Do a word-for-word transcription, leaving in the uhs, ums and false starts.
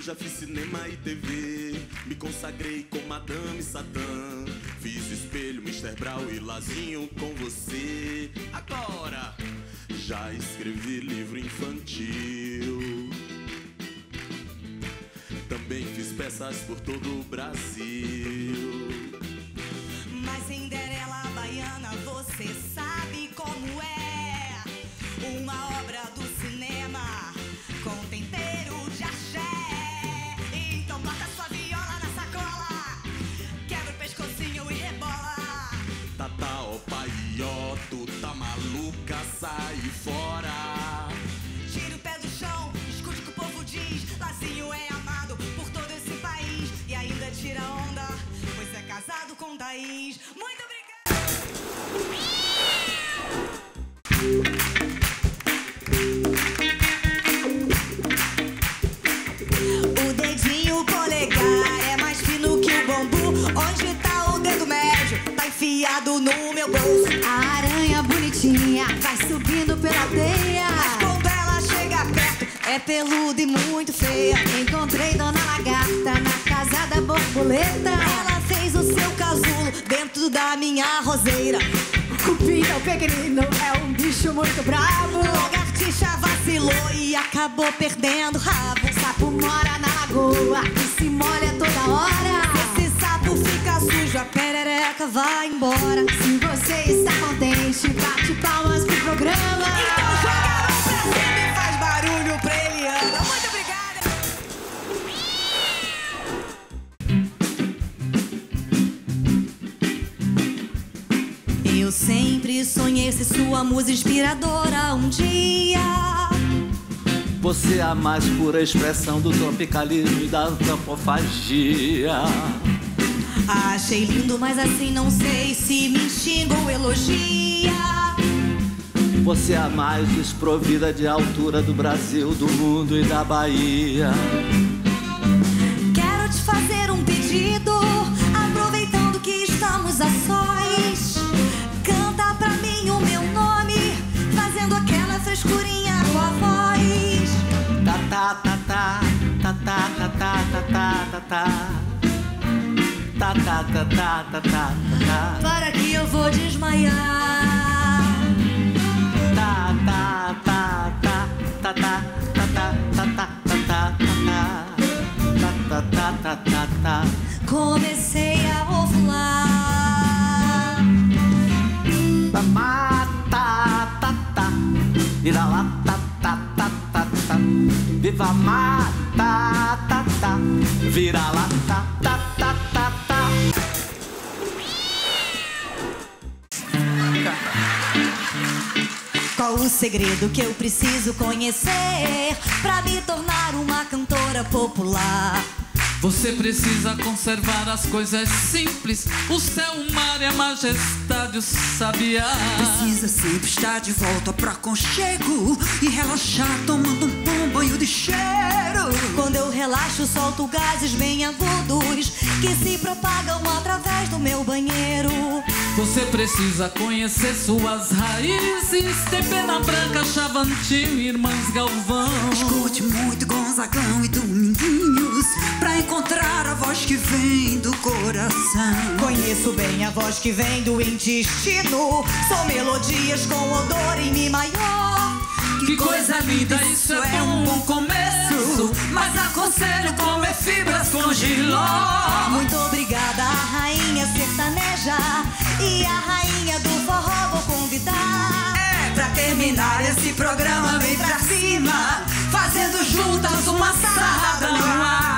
já fiz cinema e T V. Me consagrei com Madame Satã. Fiz Espelho, mister Brau e Lazinho com você. Agora já escrevi livro infantil. Também fiz peças por todo o Brasil. Mas Cinderela Baiana, você sabe como é? Uma obra do cinema com tempero de axé. Então bota sua viola na sacola, quebra o pescocinho e rebola. Tata, ó pai, ó, tu tá maluca, sai fora. Tira o pé do chão, escute o que o povo diz. Lazinho é amado por todo esse país. E ainda tira onda, pois é casado com Thaís. Muito o dedinho polegar é mais fino que o bambu. Onde tá o dedo médio? Tá enfiado no meu bolso. A aranha bonitinha vai subindo pela teia. Mas quando ela chega perto, é peluda e muito feia. Encontrei Dona Lagarta na casa da borboleta. Ela fez o seu casulo dentro da minha roseira. Cupim é o pequenino, é um bicho muito bravo. Lagartixa vacilou e acabou perdendo o rabo. Sapo mora na lagoa e se molha toda hora. Esse sapo fica sujo, a perereca vai embora. Se você está contente, bate palmas pro programa. Então joga a mão pra cima e faz barulho pra Eliana. Muito obrigada! Eu sempre sonhei ser sua musa inspiradora um dia. Você é a mais pura expressão do tropicalismo e da antropofagia. Achei lindo, mas assim não sei se me xinga ou elogia. Você é a mais desprovida de altura do Brasil, do mundo e da Bahia. Quero te fazer um pedido, aproveitando que estamos a sós. Canta pra mim o meu nome, fazendo aquela frescurinha com a voz. Ta ta ta ta ta ta ta ta ta ta ta. Ta ta ta ta ta ta ta. Para que eu vou desmaiar. Ta ta ta ta ta ta ta ta ta ta ta ta ta ta ta ta. Comecei a ovular. Mata ta ta, vira lá ta ta ta ta ta. Viva mata ta ta, vira lá ta ta ta ta ta. Qual o segredo que eu preciso conhecer pra me tornar uma cantora popular? Você precisa conservar as coisas simples, o céu, o mar e a majestade, o sabiá. Precisa sempre estar de volta pra aconchego e relaxar tomando um bom banho de cheiro. Quando eu relaxo, solto gases bem agudos que se propagam através do meu banheiro. Você precisa conhecer suas raízes, tem Pena Branca, Chavantinho e Irmãs Galvão. Escute muito Gonzagão e Dominguinhos pra encontrar a voz que vem do coração. Conheço bem a voz que vem do intestino. São melodias com odor em Mi maior. Que coisa linda, isso é um bom começo, mas aconselho comer fibras com giló. Muito obrigada, a rainha sertaneja e a rainha do forró vou convidar. É, pra terminar esse programa, vem pra cima, fazendo juntas uma sarrada no ar.